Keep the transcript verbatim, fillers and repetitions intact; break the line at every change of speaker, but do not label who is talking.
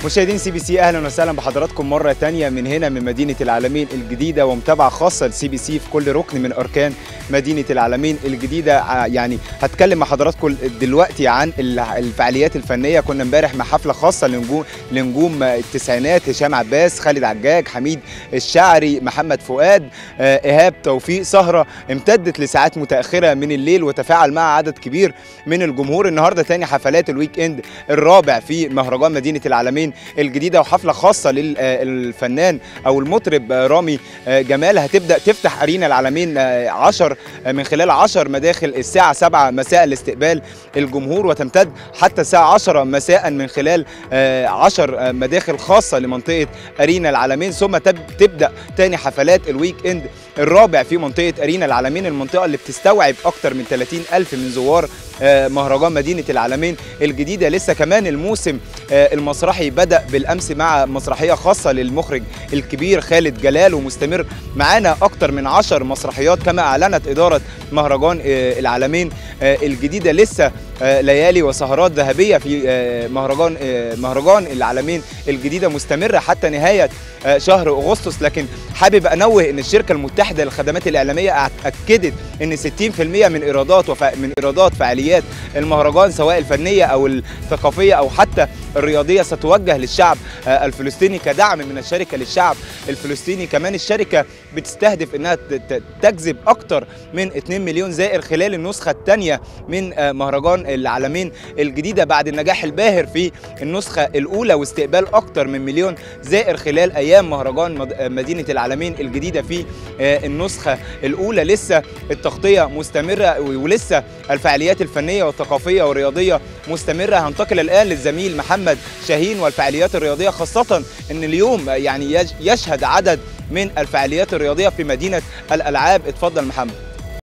مشاهدين سي بي سي، اهلا وسهلا بحضراتكم مره ثانيه من هنا من مدينه العلمين الجديده، ومتابعه خاصه لسي بي سي في كل ركن من اركان مدينه العلمين الجديده. يعني هتكلم مع حضراتكم دلوقتي عن الفعاليات الفنيه. كنا امبارح مع حفله خاصه لنجوم لنجوم التسعينات، هشام عباس، خالد عجاج، حميد الشاعري، محمد فؤاد، ايهاب توفيق. سهره امتدت لساعات متاخره من الليل وتفاعل مع عدد كبير من الجمهور. النهارده ثاني حفلات الويك اند الرابع في مهرجان مدينه العلمين الجديده، وحفله خاصه للفنان او المطرب رامي جمال هتبدا تفتح ارينا العلمين عشر من خلال عشر مداخل الساعه سبعة مساء لاستقبال الجمهور، وتمتد حتى الساعه عشرة مساء من خلال عشر مداخل خاصه لمنطقه ارينا العلمين. ثم تبدا ثاني حفلات الويك اند الرابع في منطقه ارينا العلمين، المنطقه اللي بتستوعب اكثر من ثلاثين ألف من زوار مهرجان مدينه العلمين الجديده. لسه كمان الموسم المسرحي بدأ بالامس مع مسرحيه خاصه للمخرج الكبير خالد جلال، ومستمر معانا اكتر من عشر مسرحيات كما اعلنت اداره مهرجان العلمين الجديده. لسه ليالي وسهرات ذهبيه في مهرجان مهرجان العلمين الجديده مستمره حتى نهايه شهر اغسطس. لكن حابب انوه ان الشركه المتحده للخدمات الاعلاميه اكدت ان ستين بالمئة من ايرادات وفا من ايرادات فعاليات المهرجان سواء الفنيه او الثقافيه او حتى الرياضيه ستوجه للشعب الفلسطيني كدعم من الشركه للشعب الفلسطيني. كمان الشركه بتستهدف انها تجذب اكثر من اثنين مليون زائر خلال النسخه الثانيه من مهرجان العلمين الجديده بعد النجاح الباهر في النسخه الاولى واستقبال اكثر من مليون زائر خلال ايام مهرجان مدينه العلمين الجديده في النسخه الاولى. لسه التغطيه مستمره ولسه الفعاليات الفنيه والثقافيه والرياضيه مستمره. هنتقل الان للزميل محمد شاهين والفعاليات الرياضيه، خاصه ان اليوم يعني يشهد عدد من الفعاليات الرياضيه في مدينه الالعاب. اتفضل محمد.